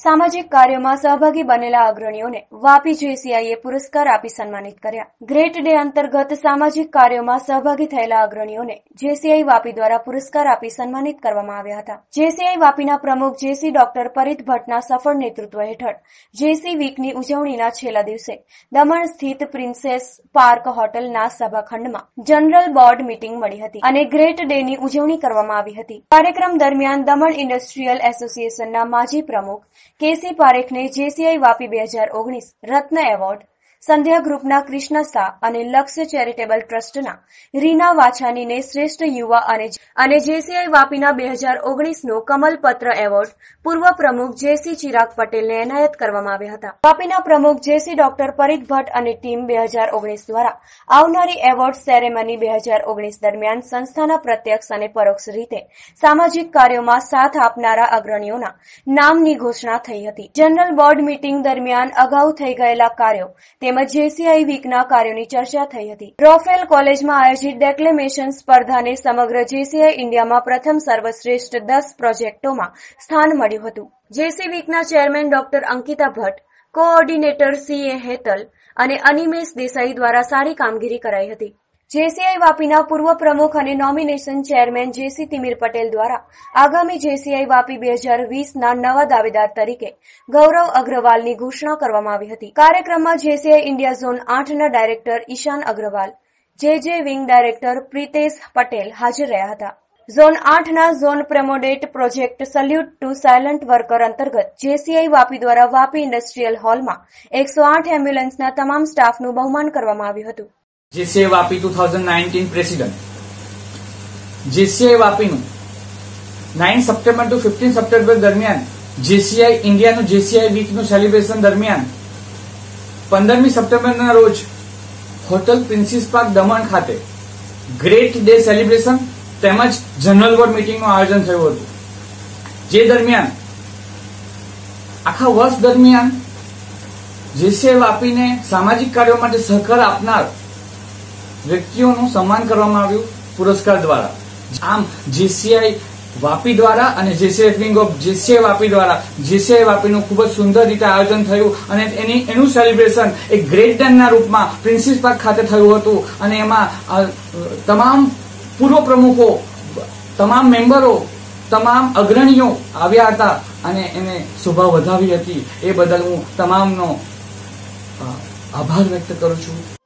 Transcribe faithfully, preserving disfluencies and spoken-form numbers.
સામાજિક કાર્યોમાં સહભાગી બનેલા અગ્રણીઓને વાપી જેસીઆઈએ પુરસ્કાર આપી સન્માનિત કર્યા. ગ્રેટ ડે અંતર્ગત સામાજિક કાર્યોમાં સહભાગી થયેલા અગ્રણીઓને જેસીઆઈ વાપી દ્વારા પુરસ્કાર આપી સન્માનિત કરવામાં આવ્યા હતા. જેસીઆઈ વાપીના પ્રમુખ જેસી ડોક્ટર પરિત ભટ્ટના સફળ નેતૃત્વ હેઠળ જેસી વીકની ઉજવણીના છેલ્લા દિવસે દમણ સ્થિત પ્રિન્સેસ પાર્ક હોટલના સભાખંડમાં જનરલ બોર્ડ મીટિંગ મળી હતી અને ગ્રેટ ડેની ઉજવણી કરવામાં આવી હતી. કાર્યક્રમ દરમિયાન દમણ ઇન્ડસ્ટ્રીયલ એસોસિએશનના માજી પ્રમુખ કેસી પારેખને જેસીઆઈ વાપી બે હજાર ઓગણીસ રત્ન એવોર્ડ, સંધ્યા ગ્રુપના કૃષ્ણ શાહ અને લક્ષ્ય ચેરિટેબલ ટ્રસ્ટના રીના વાછાનીને શ્રેષ્ઠ યુવા અને અને જેસીઆઈ વાપીના બે હજાર ઓગણીસનો કમલપત્ર એવોર્ડ પૂર્વ પ્રમુખ જેસી ચિરાગ પટેલને એનાયત કરવામાં આવ્યા હતા. વાપીના પ્રમુખ જેસી ડોક્ટર પરિત ભટ્ટ અને ટીમ બે હજાર ઓગણીસ દ્વારા આવનારી એવોર્ડ સેરેમની બે હજાર ઓગણીસ દરમિયાન સંસ્થાના પ્રત્યક્ષ અને પરોક્ષ રીતે સામાજિક કાર્યોમાં સાથ આપનારા અગ્રણીઓના નામની ઘોષણા થઈ હતી. જનરલ બોર્ડ મીટિંગ દરમિયાન અગાઉ થઈ ગયેલા કાર્યો તેમજ જેસીઆઈ વીકના કાર્યોની ચર્ચા થઈ હતી. રોફેલ કોલેજમાં આયોજિત ડેક્લેમેશન સ્પર્ધાને સમગ્ર જેસીઆઈ ઇન્ડિયામાં પ્રથમ સર્વશ્રેષ્ઠ દસ પ્રોજેક્ટોમાં સ્થાન મળ્યું હતું. જેસી વીકના chairman doctor Ankita Bhatt, coordinator CA Hetal અને અનિમેશ દેસાઈ દ્વારા સારી કામગીરી કરાઈ હતી. જેસીઆઈ વાપીના પૂર્વ પ્રમુખ અને nomination chairman JC Timir Patel દ્વારા આગામી જેસીઆઈ વાપી બે હજાર વીસના નવા દાવેદાર તરીકે ગૌરવ અગ્રવાલની ઘોષણા કરવામાં આવી હતી. કાર્યક્રમમાં જેસીઆઈ ઇન્ડિયા ઝોન આઠના director Ishan Agarwal, JJ wing director Pritesh Patel હાજર રહ્યા હતા. ઝોન આઠના zone promoted project salute to silent worker અંતર્ગત જેસીઆઈ વાપી દ્વારા વાપી ઇન્ડસ્ટ્રીયલ હોલમાં એકસો આઠ એમ્બ્યુલન્સના તમામ સ્ટાફનું બહુમાન કરવામાં આવ્યું હતું. JCI Vapi two thousand nineteen president JCI વાપીનું નવ સપ્ટેમ્બર ટુ ફિફ્ટીન સપ્ટેમ્બર દરમિયાન જેસીઆઈ ઇન્ડિયાનું જેસીઆઈ વીકનું સેલિબ્રેશન દરમિયાન પંદરમી સપ્ટેમ્બરના રોજ હોટલ પ્રિન્સીસ પાર્ક દમણ ખાતે ગ્રેટ ડે સેલિબ્રેશન તેમજ જનરલ બોર્ડ મીટિંગનું આયોજન થયું હતું. જે દરમિયાન આખા વર્ષ દરમિયાન જેસીઆઈ વાપીને સામાજિક કાર્યો માટે સહકાર આપનાર વ્યક્તિઓનું સન્માન કરવામાં આવ્યું પુરસ્કાર દ્વારા. આમ જેસીઆઈ વાપી દ્વારા અને JCI wing of JCI Vapi દ્વારા જેસીઆઈ વાપીનું ખૂબ જ સુંદર રીતે આયોજન થયું અને એની એનું સેલિબ્રેશન એક ગ્રેટ ડેના રૂપમાં પ્રિન્સીસ પાર્ક ખાતે થયું હતું અને એમાં તમામ પૂર્વ પ્રમુખો, તમામ મેમ્બરો, તમામ અગ્રણીઓ આવ્યા હતા અને એને શોભા વધાવી હતી. એ બદલ હું તમામનો આભાર વ્યક્ત કરું છું.